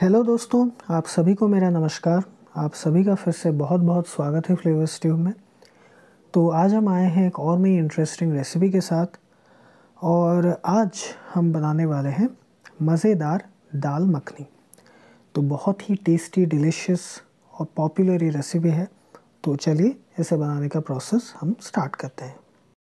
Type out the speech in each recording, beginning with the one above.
Hello दोस्तों, आप सभी को मेरा नमस्कार। आप सभी का फिर से बहुत बहुत स्वागत है फ्लेवर्स ट्यूब में। तो आज हम आए हैं एक और नई इंटरेस्टिंग रेसिपी के साथ और आज हम बनाने वाले हैं मज़ेदार दाल मखनी। तो बहुत ही टेस्टी, डिलीशियस और पॉपुलर ये रेसिपी है। तो चलिए इसे बनाने का प्रोसेस हम स्टार्ट करते हैं।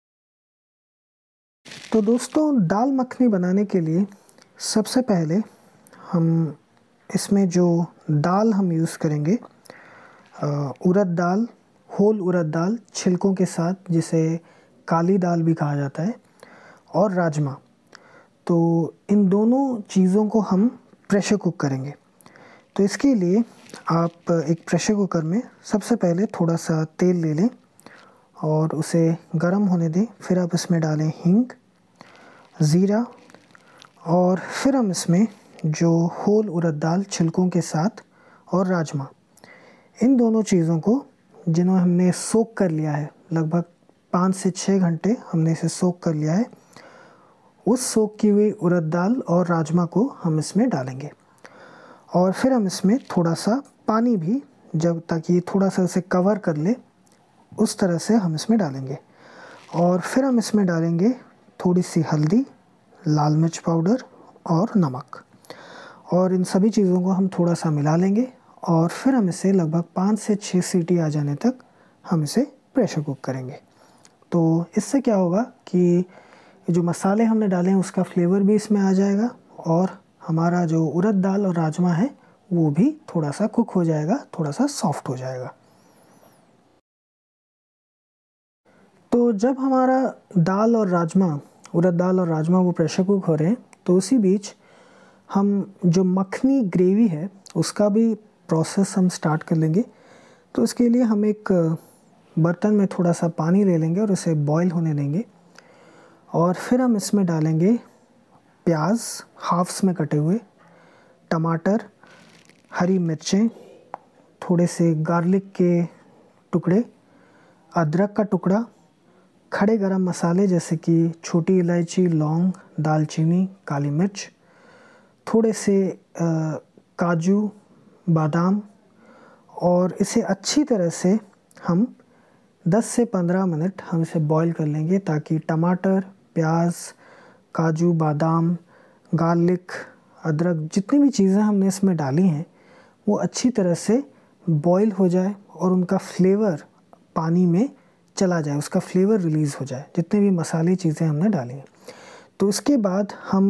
तो दोस्तों, दाल मखनी बनाने के लिए सबसे पहले हम इसमें जो दाल हम यूज़ करेंगे, उड़द दाल, होल उड़द दाल छिलकों के साथ, जिसे काली दाल भी कहा जाता है, और राजमा। तो इन दोनों चीज़ों को हम प्रेशर कुक करेंगे। तो इसके लिए आप एक प्रेशर कुकर में सबसे पहले थोड़ा सा तेल ले लें और उसे गर्म होने दें। फिर आप इसमें डालें हींग, ज़ीरा, और फिर हम इसमें जो होल उड़द दाल छिलकों के साथ और राजमा, इन दोनों चीज़ों को जिन्हें हमने सोक कर लिया है, लगभग 5 से 6 घंटे हमने इसे सोक कर लिया है, उस सोक की हुई उड़द दाल और राजमा को हम इसमें डालेंगे। और फिर हम इसमें थोड़ा सा पानी भी, जब तक ये थोड़ा सा इसे कवर कर ले, उस तरह से हम इसमें डालेंगे। और फिर हम इसमें डालेंगे थोड़ी सी हल्दी, लाल मिर्च पाउडर और नमक। और इन सभी चीज़ों को हम थोड़ा सा मिला लेंगे और फिर हम इसे लगभग 5 से 6 सीटी आ जाने तक हम इसे प्रेशर कुक करेंगे। तो इससे क्या होगा कि जो मसाले हमने डाले हैं उसका फ्लेवर भी इसमें आ जाएगा और हमारा जो उड़द दाल और राजमा है वो भी थोड़ा सा कुक हो जाएगा, थोड़ा सा सॉफ्ट हो जाएगा। तो जब हमारा दाल और राजमा, उड़द दाल और राजमा वो प्रेशर कुक हो रहे हैं, तो उसी बीच हम जो मखनी ग्रेवी है उसका भी प्रोसेस हम स्टार्ट कर लेंगे। तो इसके लिए हम एक बर्तन में थोड़ा सा पानी ले लेंगे और उसे बॉईल होने देंगे। और फिर हम इसमें डालेंगे प्याज हाफ्स में कटे हुए, टमाटर, हरी मिर्चें, थोड़े से गार्लिक के टुकड़े, अदरक का टुकड़ा, खड़े गरम मसाले जैसे कि छोटी इलायची, लौंग, दालचीनी, काली मिर्च, थोड़े से काजू, बादाम, और इसे अच्छी तरह से हम 10 से 15 मिनट हम इसे बॉईल कर लेंगे, ताकि टमाटर, प्याज, काजू, बादाम, गार्लिक, अदरक, जितनी भी चीज़ें हमने इसमें डाली हैं वो अच्छी तरह से बॉईल हो जाए और उनका फ्लेवर पानी में चला जाए, उसका फ्लेवर रिलीज़ हो जाए, जितने भी मसाले चीज़ें हमने डाली हैं। तो इसके बाद हम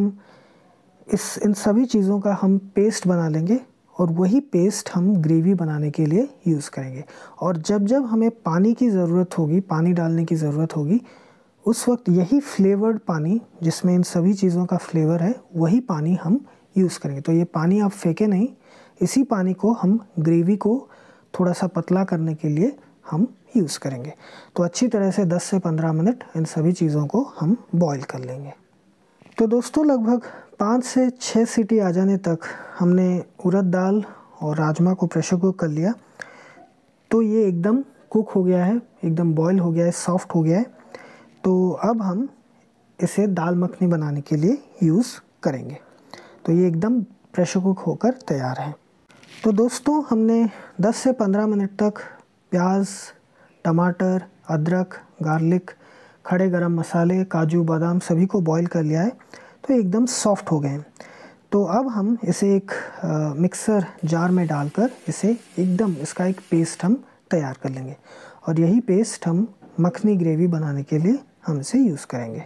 इन सभी चीज़ों का हम पेस्ट बना लेंगे और वही पेस्ट हम ग्रेवी बनाने के लिए यूज़ करेंगे। और जब जब हमें पानी की ज़रूरत होगी, पानी डालने की ज़रूरत होगी, उस वक्त यही फ्लेवर्ड पानी, जिसमें इन सभी चीज़ों का फ्लेवर है, वही पानी हम यूज़ करेंगे। तो ये पानी आप फेंके नहीं, इसी पानी को हम ग्रेवी को थोड़ा सा पतला करने के लिए हम यूज़ करेंगे। तो अच्छी तरह से 10 से 15 मिनट इन सभी चीज़ों को हम बॉईल कर लेंगे। तो दोस्तों, लगभग 5 से 6 सीटी आ जाने तक हमने उड़द दाल और राजमा को प्रेशर कुक कर लिया। तो ये एकदम कुक हो गया है, एकदम बॉईल हो गया है, सॉफ्ट हो गया है। तो अब हम इसे दाल मखनी बनाने के लिए यूज़ करेंगे। तो ये एकदम प्रेशर कुक होकर तैयार है। तो दोस्तों, हमने 10 से 15 मिनट तक प्याज, टमाटर, अदरक, गार्लिक, खड़े गरम मसाले, काजू, बादाम सभी को बॉईल कर लिया है। तो एकदम सॉफ्ट हो गए हैं। तो अब हम इसे एक मिक्सर जार में डालकर इसे एकदम, इसका एक पेस्ट हम तैयार कर लेंगे। और यही पेस्ट हम मखनी ग्रेवी बनाने के लिए हम इसे यूज़ करेंगे।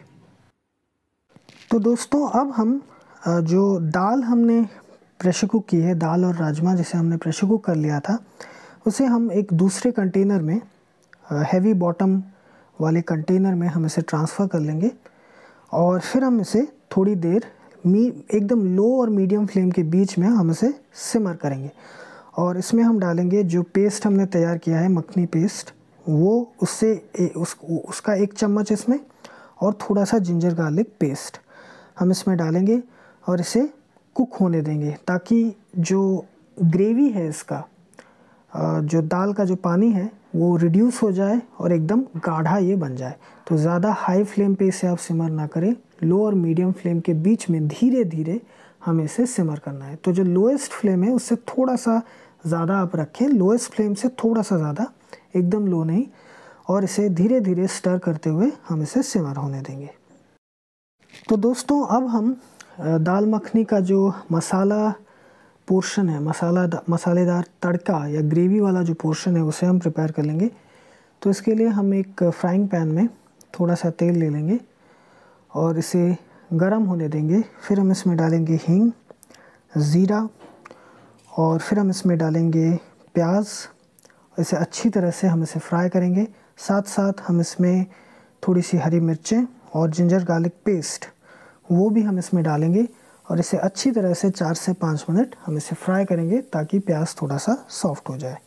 तो दोस्तों, अब हम जो दाल हमने प्रेशर कुक की है, दाल और राजमा जिसे हमने प्रेशर कुक कर लिया था, उसे हम एक दूसरे कंटेनर में, हैवी बॉटम वाले कंटेनर में हम इसे ट्रांसफ़र कर लेंगे। और फिर हम इसे थोड़ी देर एकदम लो और मीडियम फ्लेम के बीच में हम इसे सिमर करेंगे। और इसमें हम डालेंगे जो पेस्ट हमने तैयार किया है, मखनी पेस्ट, वो उसका 1 चम्मच इसमें, और थोड़ा सा जिंजर गार्लिक पेस्ट हम इसमें डालेंगे और इसे कुक होने देंगे, ताकि जो ग्रेवी है इसका, जो दाल का जो पानी है वो रिड्यूस हो जाए और एकदम गाढ़ा ये बन जाए। तो ज़्यादा हाई फ्लेम पे इसे आप सिमर ना करें, लो और मीडियम फ्लेम के बीच में धीरे धीरे हमें इसे सिमर करना है। तो जो लोएस्ट फ्लेम है उससे थोड़ा सा ज़्यादा आप रखें, लोएस्ट फ्लेम से थोड़ा सा ज़्यादा, एकदम लो नहीं, और इसे धीरे धीरे स्टर करते हुए हम इसे सिमर होने देंगे। तो दोस्तों अब हम दाल मखनी का जो मसाला पोर्शन है, मसालेदार तड़का या ग्रेवी वाला जो पोर्शन है उसे हम प्रिपेयर कर लेंगे। तो इसके लिए हम एक फ्राइंग पैन में थोड़ा सा तेल ले लेंगे और इसे गरम होने देंगे। फिर हम इसमें डालेंगे हींग, ज़ीरा, और फिर हम इसमें डालेंगे प्याज। इसे अच्छी तरह से हम इसे फ्राई करेंगे। साथ साथ हम इसमें थोड़ी सी हरी मिर्चें और जिंजर गार्लिक पेस्ट वो भी हम इसमें डालेंगे और इसे अच्छी तरह से 4 से 5 मिनट हम इसे फ्राई करेंगे ताकि प्याज थोड़ा सा सॉफ्ट हो जाए।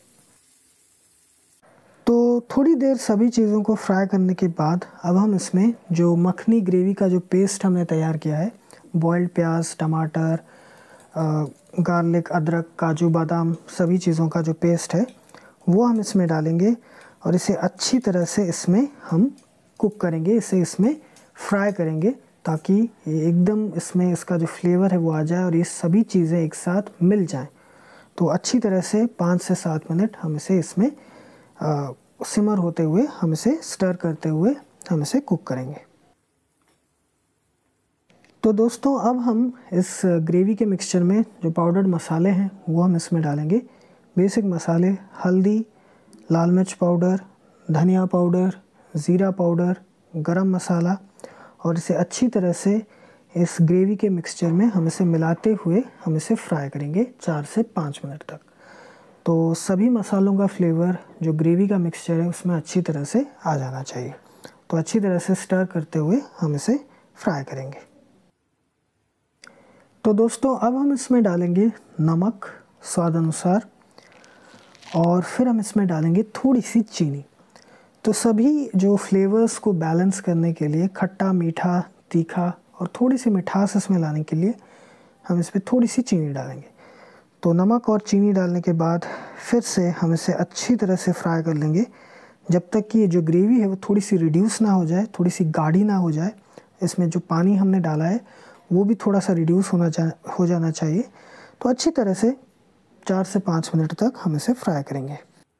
तो थोड़ी देर सभी चीज़ों को फ्राई करने के बाद अब हम इसमें जो मखनी ग्रेवी का जो पेस्ट हमने तैयार किया है, बॉइल्ड प्याज, टमाटर, गार्लिक, अदरक, काजू, बादाम, सभी चीज़ों का जो पेस्ट है वो हम इसमें डालेंगे और इसे अच्छी तरह से इसमें हम कुक करेंगे, इसे इसमें फ्राई करेंगे ताकि ये एकदम इसमें इसका जो फ्लेवर है वो आ जाए और ये सभी चीज़ें एक साथ मिल जाएं। तो अच्छी तरह से 5 से 7 मिनट हम इसे इसमें सिमर होते हुए, हम इसे स्टर करते हुए हम इसे कुक करेंगे। तो दोस्तों अब हम इस ग्रेवी के मिक्सचर में जो पाउडर्ड मसाले हैं वो हम इसमें डालेंगे। बेसिक मसाले, हल्दी, लाल मिर्च पाउडर, धनिया पाउडर, ज़ीरा पाउडर, गरम मसाला, और इसे अच्छी तरह से इस ग्रेवी के मिक्सचर में हम इसे मिलाते हुए हम इसे फ्राई करेंगे 4 से 5 मिनट तक। तो सभी मसालों का फ्लेवर जो ग्रेवी का मिक्सचर है उसमें अच्छी तरह से आ जाना चाहिए। तो अच्छी तरह से स्टर करते हुए हम इसे फ्राई करेंगे। तो दोस्तों अब हम इसमें डालेंगे नमक स्वाद अनुसार और फिर हम इसमें डालेंगे थोड़ी सी चीनी। तो सभी जो फ्लेवर्स को बैलेंस करने के लिए, खट्टा, मीठा, तीखा और थोड़ी सी मिठास इसमें लाने के लिए हम इस पर थोड़ी सी चीनी डालेंगे। तो नमक और चीनी डालने के बाद फिर से हम इसे अच्छी तरह से फ्राई कर लेंगे जब तक कि ये जो ग्रेवी है वो थोड़ी सी रिड्यूस ना हो जाए, थोड़ी सी गाढ़ी ना हो जाए। इसमें जो पानी हमने डाला है वो भी थोड़ा सा रिड्यूस हो जाना चाहिए। तो अच्छी तरह से 4 से 5 मिनट तक हम इसे फ्राई करेंगे।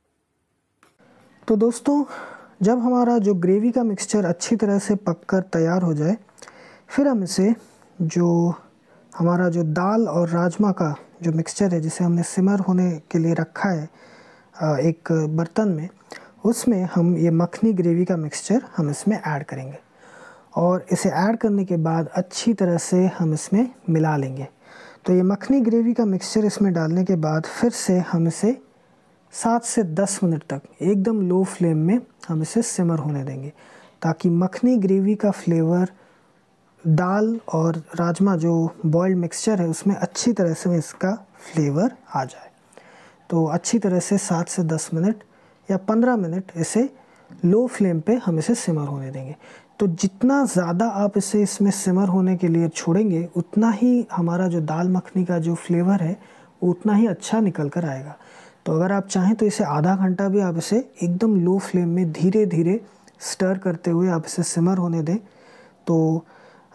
तो दोस्तों जब हमारा जो ग्रेवी का मिक्सचर अच्छी तरह से पककर तैयार हो जाए, फिर हम इसे जो हमारा जो दाल और राजमा का जो मिक्सचर है जिसे हमने सिमर होने के लिए रखा है एक बर्तन में, उसमें हम ये मखनी ग्रेवी का मिक्सचर हम इसमें ऐड करेंगे और इसे ऐड करने के बाद अच्छी तरह से हम इसमें मिला लेंगे। तो ये मखनी ग्रेवी का मिक्सचर इसमें डालने के बाद फिर से हम इसे 7 से 10 मिनट तक एकदम लो फ्लेम में हम इसे सिमर होने देंगे ताकि मखनी ग्रेवी का फ्लेवर दाल और राजमा जो बॉइल्ड मिक्सचर है उसमें अच्छी तरह से इसका फ्लेवर आ जाए। तो अच्छी तरह से 7 से 10 मिनट या 15 मिनट इसे लो फ्लेम पे हम इसे सिमर होने देंगे। तो जितना ज़्यादा आप इसे इसमें सिमर होने के लिए छोड़ेंगे उतना ही हमारा जो दाल मखनी का जो फ्लेवर है उतना ही अच्छा निकल कर आएगा। तो अगर आप चाहें तो इसे आधा घंटा भी आप इसे एकदम लो फ्लेम में धीरे धीरे स्टर करते हुए आप इसे सिमर होने दें। तो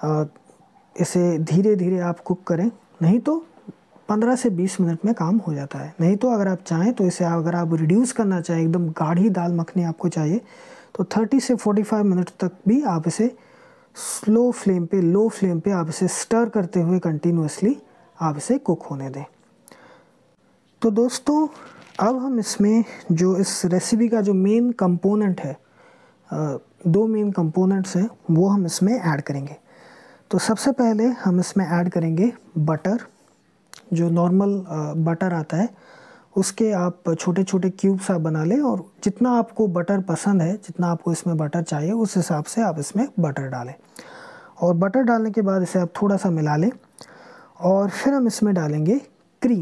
इसे धीरे धीरे आप कुक करें, नहीं तो 15 से 20 मिनट में काम हो जाता है। नहीं तो अगर आप चाहें तो इसे अगर आप रिड्यूस करना चाहें, एकदम गाढ़ी दाल मखनी आपको चाहिए, तो 30 से 45 मिनट तक भी आप इसे लो फ्लेम पे आप इसे स्टर करते हुए कंटिन्यूसली आप इसे कुक होने दें। तो दोस्तों अब हम इसमें जो इस रेसिपी का जो मेन कंपोनेंट है, 2 मेन कंपोनेंट्स हैं वो हम इसमें ऐड करेंगे। तो सबसे पहले हम इसमें ऐड करेंगे बटर। जो नॉर्मल बटर आता है उसके आप छोटे छोटे क्यूब्स आप बना लें और जितना आपको बटर पसंद है, जितना आपको इसमें बटर चाहिए उस हिसाब से आप इसमें बटर डालें। और बटर डालने के बाद इसे आप थोड़ा सा मिला लें और फिर हम इसमें डालेंगे क्रीम।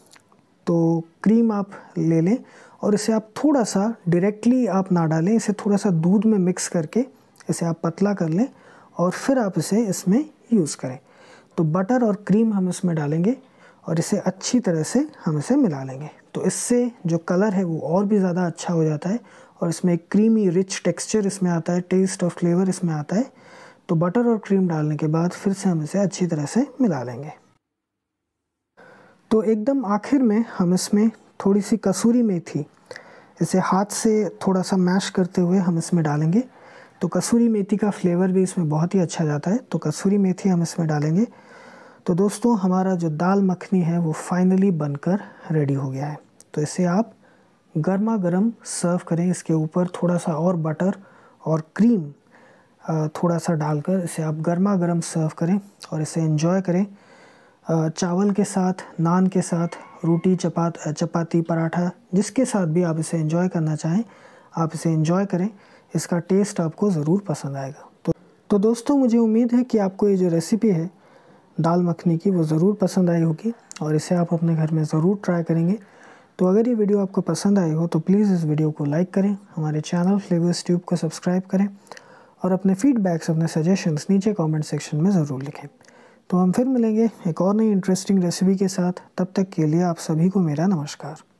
तो क्रीम आप ले लें और इसे आप थोड़ा सा डायरेक्टली आप ना डालें, इसे थोड़ा सा दूध में मिक्स करके इसे आप पतला कर लें और फिर आप इसे इसमें यूज़ करें। तो बटर और क्रीम हम इसमें डालेंगे और इसे अच्छी तरह से हम इसे मिला लेंगे। तो इससे जो कलर है वो और भी ज़्यादा अच्छा हो जाता है और इसमें एक क्रीमी रिच टेक्सचर इसमें आता है, टेस्ट और फ्लेवर इसमें आता है। तो बटर और क्रीम डालने के बाद फिर से हम इसे अच्छी तरह से मिला लेंगे। तो एकदम आखिर में हम इसमें थोड़ी सी कसूरी मेथी इसे हाथ से थोड़ा सा मैश करते हुए हम इसमें डालेंगे। तो कसूरी मेथी का फ्लेवर भी इसमें बहुत ही अच्छा जाता है, तो कसूरी मेथी हम इसमें डालेंगे। तो दोस्तों हमारा जो दाल मखनी है वो फाइनली बनकर रेडी हो गया है। तो इसे आप गर्मा गर्म सर्व करें। इसके ऊपर थोड़ा सा और बटर और क्रीम थोड़ा सा डालकर इसे आप गर्मा गर्म सर्व करें और इसे एंजॉय करें चावल के साथ, नान के साथ, रोटी, चपाती, पराठा, जिसके साथ भी आप इसे एंजॉय करना चाहें आप इसे एंजॉय करें। इसका टेस्ट आपको ज़रूर पसंद आएगा। तो दोस्तों मुझे उम्मीद है कि आपको ये जो रेसिपी है दाल मखनी की वो ज़रूर पसंद आई होगी और इसे आप अपने घर में ज़रूर ट्राई करेंगे। तो अगर ये वीडियो आपको पसंद आई हो तो प्लीज़ इस वीडियो को लाइक करें, हमारे चैनल फ्लेवर्स ट्यूब को सब्सक्राइब करें और अपने फीडबैक्स, अपने सजेशंस नीचे कमेंट सेक्शन में ज़रूर लिखें। तो हम फिर मिलेंगे एक और नई इंटरेस्टिंग रेसिपी के साथ। तब तक के लिए आप सभी को मेरा नमस्कार।